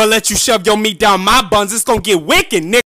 but let you shove your meat down my buns, it's gonna get wicked, nigga.